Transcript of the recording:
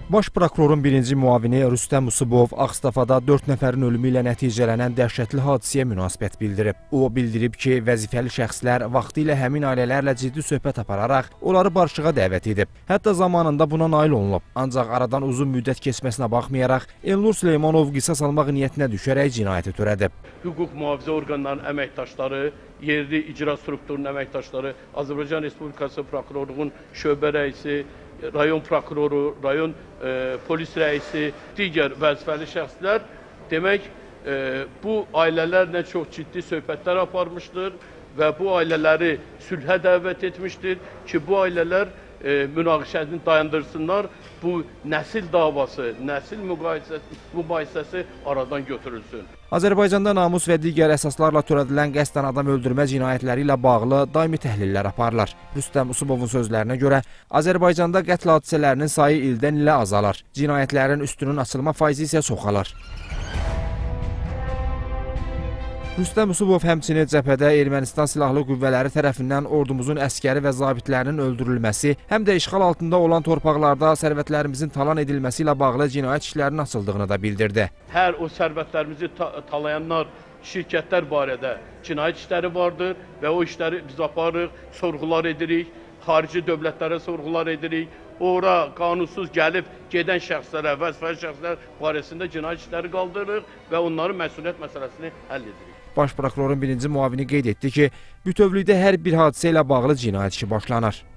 Baş prokurorun birinci müavini Rüstəm Usubov Ağstafada 4 nəfərin ölümü ilə nəticələnən dəhşətli hadisəyə münasibət bildirib. O bildirib ki, vəzifəli şəxslər vaxtilə həmin ailələrlə ciddi söhbət apararaq onları barışığa dəvət edib. Hətta zamanında buna nail olunub. Ancaq aradan uzun müddət keçməsinə baxmayaraq Elnur Süleymanov qisas almaq niyyətinə düşərək cinayəti törədib. Hüquq mühafizə orqanlarının əməkdaşları, yerli icra strukturunun əməkdaşları, Azərbaycan Respublikası prokurorluğun şöbə rəisi, rayon prokuroru, rayon polis rəisi, digər vəzifəli şəxslər demək bu ailələrlə çox ciddi söhbətlər aparmışdır və bu ailələri sülhə dəvət etmişdir ki, bu ailələr münaqişəni dayandırsınlar, bu nəsil davası, nəsil mübahisəsi aradan götürülsün. Azərbaycanda namus və digər əsaslarla törədilən qəsdən adam öldürmə cinayətləri ilə bağlı daimi təhlillər aparılır. Rüstəm Usubovun sözlərinə görə Azərbaycanda qətl hadisələrinin sayı ildən ilə azalır. Cinayətlərin üstünün açılma faizi isə çoxalır. Rüstəm Usubov həmçinin cəbhədə Ermənistan silahlı qüvvələri tərəfindən ordumuzun əskəri və zabitlərinin öldürülməsi, həm də işğal altında olan torpaqlarda sərvətlərimizin talan edilməsi ilə bağlı cinayət işlərinin açıldığını da bildirdi. Hər o sərvətlərimizi talayanlar, şirkətlər barədə cinayət işləri vardır və o işləri biz aparırıq, sorğular edirik, xarici dövlətlərə sorğular edirik. Ora qanunsuz gəlib gedən şəxslərə, vəzifəli şəxslər barəsində cinayət işləri qaldırırıq və onların məsuliyyət məsələsini həll edirik. Baş prokurorun birinci müavini qeyd etdi ki, bütövlükdə hər bir hadisə ilə bağlı cinayət işi başlanır.